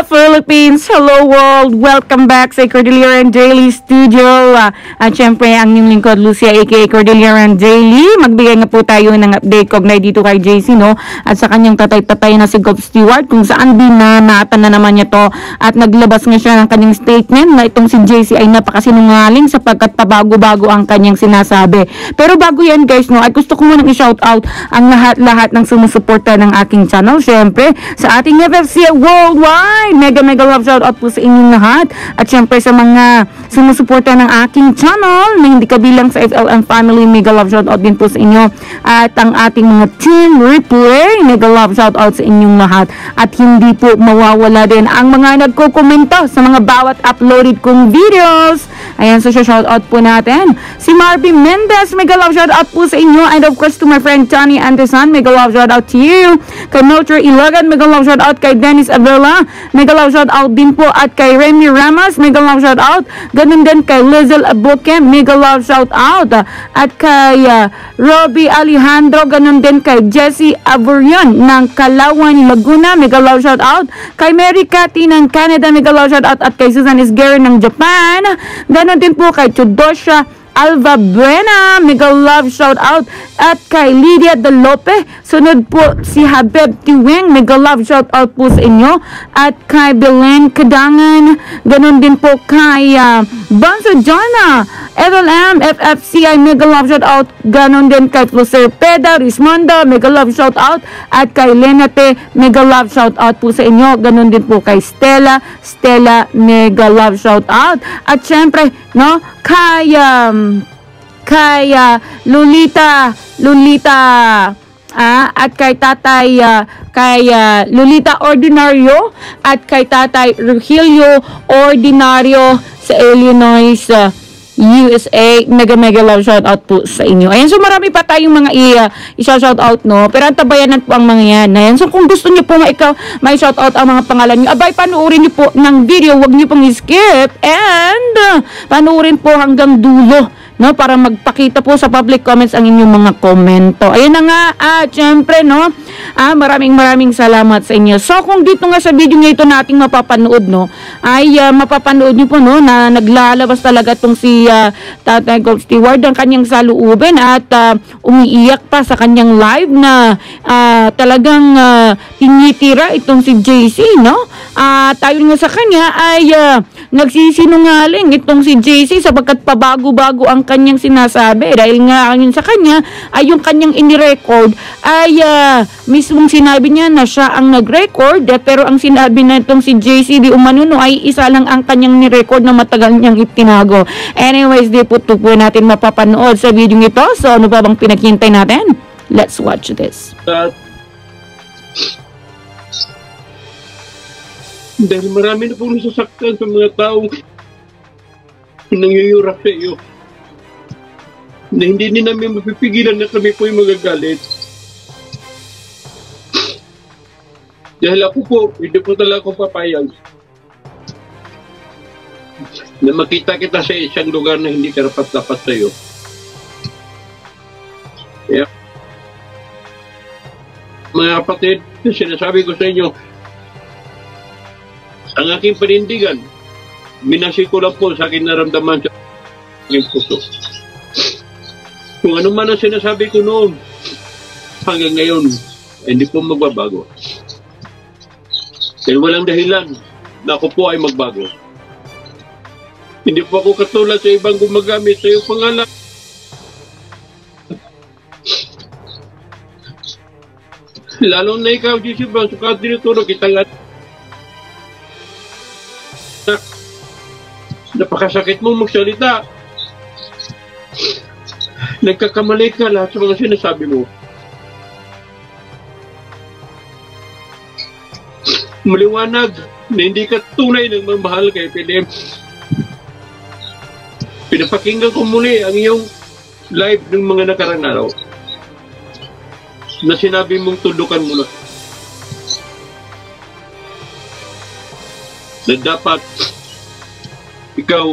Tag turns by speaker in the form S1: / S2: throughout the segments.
S1: Philippines! Hello world! Welcome back sa Cordilleran Daily Studio. At syempre, ang inyong lingkod, Lucia aka Cordilleran Daily. Magbigay nga po tayo ng update kognay dito kay JC, no? At sa kanyang tatay-tatay na si Gov Stewart, kung saan binanatan na naman niya to. At naglabas nga siya ng kanyang statement na itong si JC ay napakasinungaling sapagkat pabago-bago ang kanyang sinasabi. Pero bago yan guys, no, ay gusto ko munang i-shout out ang lahat-lahat ng sumusuporta ng aking channel. Syempre, sa ating FFC Worldwide. Mega love shout out po sa inyong lahat. At syempre sa mga sumusuporta ng aking channel na hindi kabilang sa FLM family, mega love shout out din po sa inyo. At ang ating mga team replay, mega love shout out sa inyong lahat. At hindi po mawawala din ang mga nagko-komento sa mga bawat uploaded kong videos. Ayan, so shout out po natin si Marvin Mendez, mega love shout out po sa inyo. And of course to my friend Johnny Anderson, mega love shout out to you. Kay Melcher Ilagan, mega love shout out. Kay Dennis Avila, mega love shout out din po. At kay Remy Ramos, mega love shout out. Ganun din kay Lizel Abuke, mega love shout out. At kay Robbie Alejandro, ganun din kay Jessie Avorion ng Kalawan, Laguna, mega love shout out. Kay Mary Cathy ng Canada, mega love shout out. At kay Susan Isguero ng Japan, ganun din po kay Chudosha Alva Buena, mega love shout out. At kay Lydia De Lope, sunod po si Habib Tiweng, mega love shout out po sa inyo. At kay Belen Kadangan, ganun din po kay Banso Jana, FLM, FFCI, mega love shout out. Ganun din kay Floser Peda, Rismonda, mega love shout out. At kay Lenate, mega love shout out po sa inyo. Ganun din po kay Stella, mega love shout out. At syempre, no, kay Lolita at kay Tatay Lolita Ordinario at kay Tatay Rogelio Ordinario sa Illinois, USA, mega love shout out po sa inyo. Ayan, so marami pa tayong mga i-shout out, no? Pero antabayanan po ang mga yan. Ayan, so kung gusto niyo po may shout out ang mga pangalan niyo, abay, panoorin niyo po ng video, wag niyo pong skip and panoorin po hanggang dulo, no, para magpakita po sa public comments ang inyong mga komento. Ayun na nga, syempre, no, maraming salamat sa inyo. So, kung dito nga sa video nga ito nating mapapanood, no, ay mapapanood nyo po, no, na naglalabas talaga itong si Tatay Gov Stewart ang kanyang saluubin at umiiyak pa sa kanyang live na talagang tinitira itong si JC, no. Tayo nga sa kanya ay nagsisinungaling itong si JC sapagkat pabago-bago ang kanyang sinasabi dahil nga ayon sa kanya ay yung kanyang inirecord ay mismong sinabi niya na siya ang nag-record, pero ang sinabi na itong si JC di umano ay isa lang ang kanyang ni-record na matagal niyang itinago. Anyways, di po natin mapapanood sa video ito. So ano ba bang pinaghintay natin? Let's watch this.
S2: Dahil marami na pong nasasaktan sa mga taong nangyayurak sa iyo na hindi din namin mapipigilan na kami po yung magagalit. Dahil ako po, hindi po talaga ako papayag na makita kita sa isang lugar na hindi karapat-dapat sa iyo. Yeah. Mga kapatid, sinasabi ko sa inyo, ang aking panindigan, minasi ko lang po sa aking naramdaman sa aking puso. Kung ano man ang sinasabi ko noon, hanggang ngayon, hindi po magbabago. Dahil walang dahilan na ako po ay magbago. Hindi po ako katulad sa ibang gumagamit sa iyong pangalan. Lalo na ikaw, Jesse Brown, sukat dinuturo kita nga. Napakasakit mong magsalita. Nagkakamali ka lahat sa mga sinasabi mo. Maliwanag na hindi ka tunay ng mamahal kay PDM. Pinapakinggan ko muli ang iyong live ng mga nakarang araw na sinabi mong tundukan mo na dapat ikaw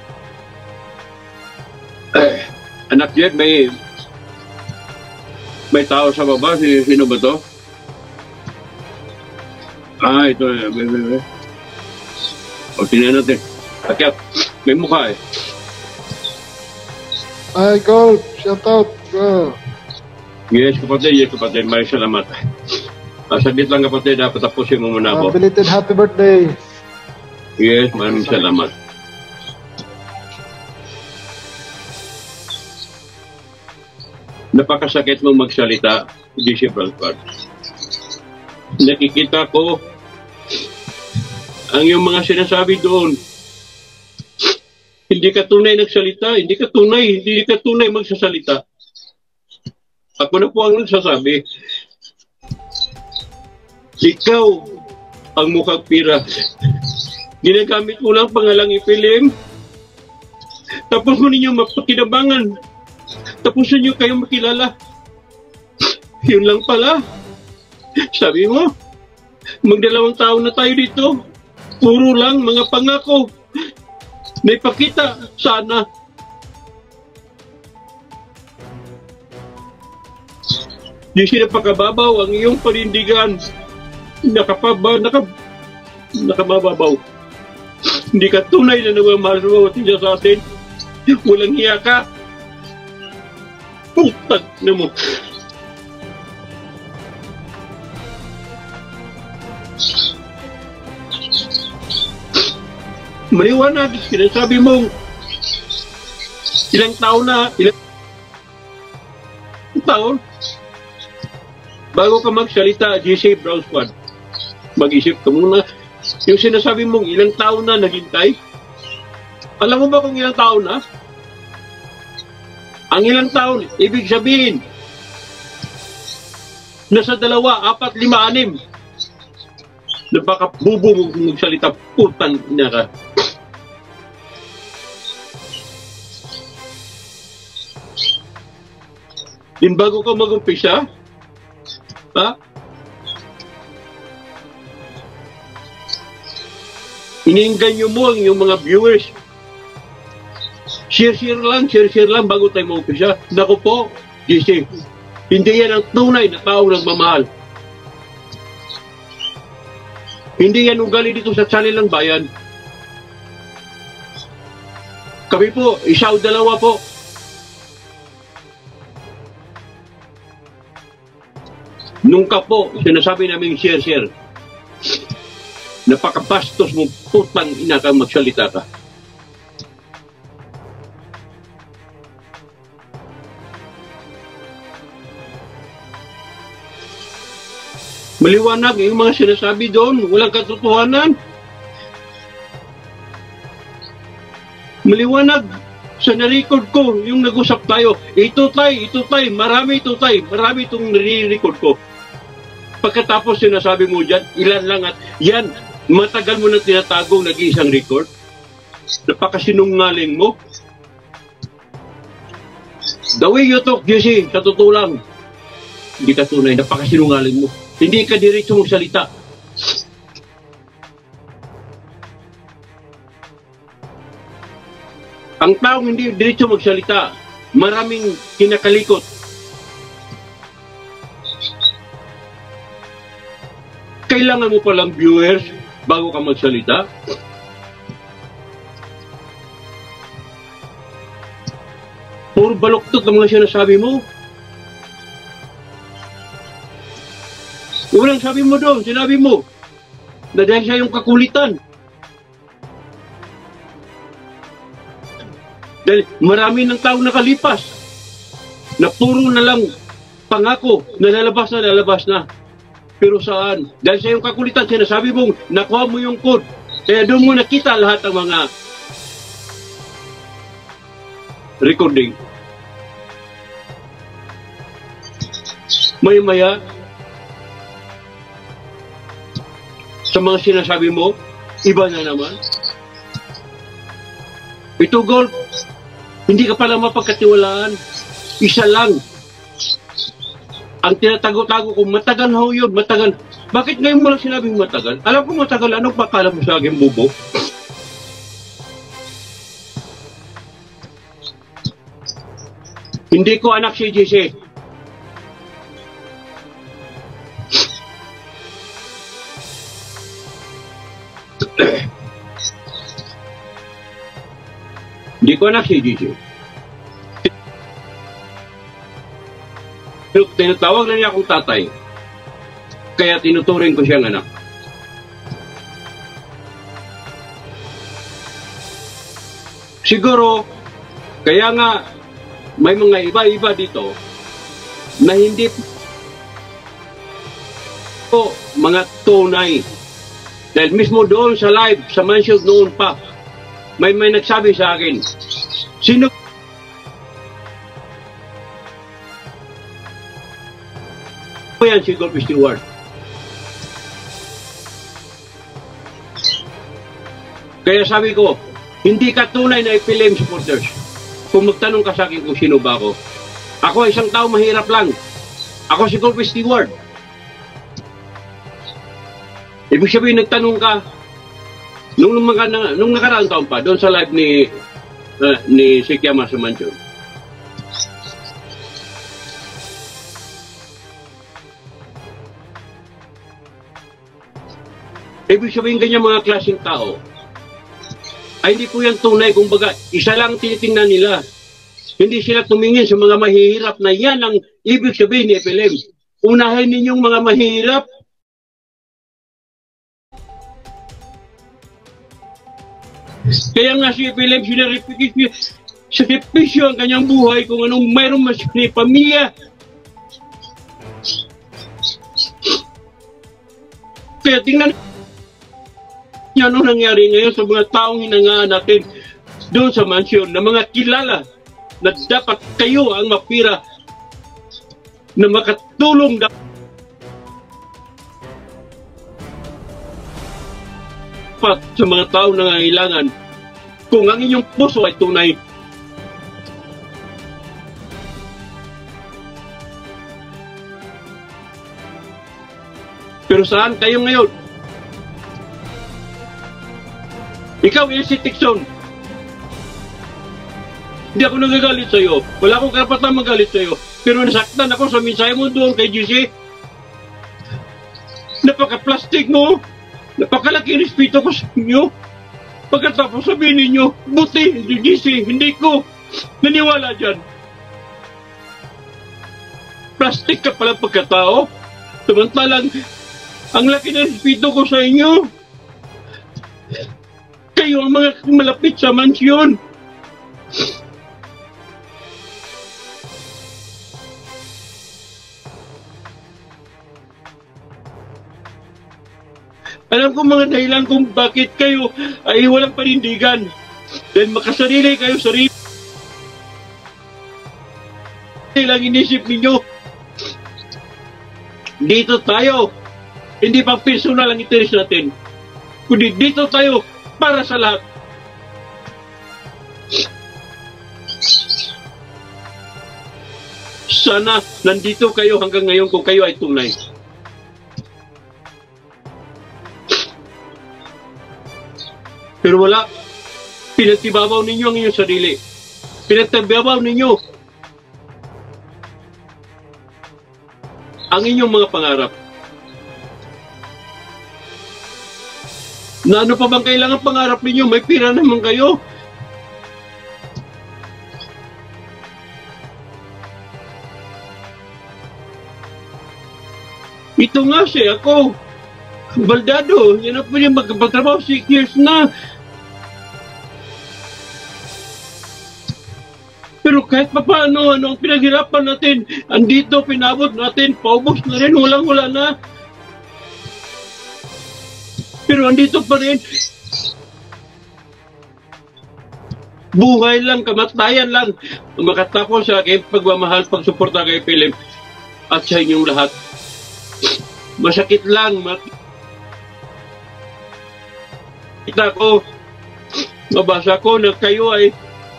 S2: anak Jed, may May tao sa baba. Sino ba to? Ito. O, tingnan natin. Akyat. May mukha eh.
S3: Ay, Gold. Shout out, bro.
S2: Yes, kapatid. Yes, kapatid. May salamat. Saglit lang, kapatid. Dapat tapusin mo muna ako.
S3: Belated happy birthday.
S2: Yes, maraming salamat. Napakasakit mong magsalita, J.C. Bralford. Nakikita ko ang iyong mga sinasabi doon. Hindi ka tunay nagsalita, hindi ka tunay magsasalita. Ako na po ang nagsasabi. Ikaw ang mukhang pira. Ginagamit mo lang pangalang ipilim. Tapos mo ninyo mapakinabangan. Tapos ninyo kayong makilala. Yun lang pala. Sabi mo, magdalawang taon na tayo dito. Puro lang mga pangako. Naipakita sana. Di sinapakababaw ang iyong panindigan. Nakabababaw. Hindi ka tunay na nagmamahal sa bawat isa sa atin. Walang hiya ka. Putang na mo. Maliwanag, sinasabi mong ilang taon bago ka magsalita, J.C. Bralford, mag-isip ka muna. Yung sinasabi mong ilang taon na naghintay, alam mo ba kung ilang taon na? Ang ilang taon, ibig sabihin, nasa 2, 4, 5, 6 na baka bubo mo kung magsalita, putang ina ka. Din bago ka mag-umpisa, ha? Iniinganyo mo ang iyong mga viewers. Share lang bago tayo mag-umpisa. Naku po, JC, hindi yan ang tunay na tao nagmamahal. Hindi yan ugali dito sa sanilang bayan. Kami po, 1 o 2 po. Nung ka po, sinasabi namin share. Napakabastos mo, putang ina kang magsalita ka. Maliwanag yung mga sinasabi doon, walang katotohanan. Maliwanag sa na-record ko, yung nag-usap tayo. Ito tay, marami itong nare-record ko. Pagkatapos sinasabi mo dyan, ilan lang at yan, matagal mo na tinatagong nag-iisang record. Napakasinungaling mo. The way you talk, Jesse, sa totoo lang, hindi ka tunay, napakasinungaling mo. Hindi ka diretso mong salita. Ang taong hindi diretso magsalita, maraming kinakalikot. Kailangan mo palang viewers bago ka magsalita. Puro baluktot ang mga sinasabi mo. Unang sabi mo doon, sinabi mo, na dahil sa iyong kakulitan. Dahil marami ng tao nakalipas, na puro na lang pangako, na lalabas na. Pero saan? Dahil sa iyong kakulitan, sinasabi mong nakuha mo yung code. Kaya doon mo nakita lahat ng mga recording. Maya-maya, sa mga sinasabi mo, iba na naman. Ito, Gold, hindi ka pala mapagkatiwalaan. Isa lang. Ang tinatago-tago ko, matagal ho yun, matagal. Bakit ngayon mo lang sinabing matagal? Alam ko matagal, anong pakala mo sa akin, bubo? Hindi ko anak si JC. Hindi ko anak si GC. Tinatawag na niya akong tatay. Kaya tinuturing ko siyang anak. Siguro, kaya nga may mga iba-iba dito na hindi po mga tunay. Dahil mismo doon sa live, sa Mansfield noon pa, may nagsabi sa akin, sino po yan si Golf Stewart? Kaya sabi ko, hindi ka tunay na FLM supporters. Kung magtanong ka sa akin kung sino ba ako. Ako isang tao mahirap lang. Ako si Golf Stewart. Ibig sabihin, nagtanong ka, nung nakaraang taon pa, doon sa live ni Sikiyama sa Mansfield. Ibig sabihin, ganyan mga klaseng tao, ay hindi po yan tunay. Kung baga, isa lang tinitingnan nila. Hindi sila tumingin sa mga mahihirap na yan ang ibig sabihin ni FLM. Unahin ninyong mga mahihirap. Kaya nga si FLM sinaripisyo ang kanyang buhay kung anong mayroong mas pamilya. Kaya tingnan niyo ano nangyari ngayon sa mga taong hinangaan natin doon sa mansyon na mga kilala na dapat kayo ang mapira na makatulong dapat sa mga taong nangangailangan kung ang inyong puso ay tunay. Pero saan kayo ngayon? Ikaw, si Tikson. Hindi ako nagagalit sa'yo. Wala akong karapatan magalit sa'yo. Pero nasaktan ako sa mensahe mo doon kay GC. Napaka-plastic mo. Napakalaki respeto ko sa inyo. Pagkatapos sabihin ninyo, buti, GC, hindi ko naniwala dyan. Plastic ka pala pagkatao. Samantalang, ang laki ng respeto ko sa inyo. Kayo ang mga malapit sa mansyon. Alam ko mga dahilan kung bakit kayo ay walang panindigan. Dahil makasarili kayo sarili. Lang inisip ninyo. Dito tayo. Hindi pa personal ang interes natin. Kundi dito tayo para sa lahat. Sana nandito kayo hanggang ngayon kung kayo ay tunay. Pero wala. Pinagtibabaw ninyo ang inyong sarili. Pinagtibabaw ninyo ang inyong mga pangarap. Na ano pa bang kailangan pangarap ninyo? May pira naman kayo. Ito nga siya ako. Baldado. Yan ang pwede magtrabaho 6 years na. Pero kahit pa paano, ano ang pinaghirapan natin? Andito, pinabot natin, paubos na rin, walang-wala na. Pero andito pa rin. Buhay lang, kamatayan lang. Makatapos sa akin, pagmamahal, pagsuporta kay FLM at sa inyong lahat. Masakit lang. Kita ko, mabasa ko na kayo ay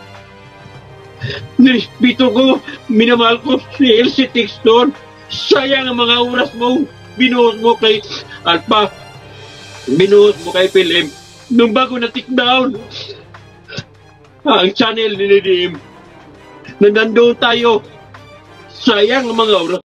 S2: nirespeto ko, minamahal ko si Elsie Tixton. Sayang ang mga oras mo, binuhos mo kay Alpha. Binuhos mo kay FLM nung bago na take down ang channel ni Nadim na nandoon tayo. Sayang ang mga oras.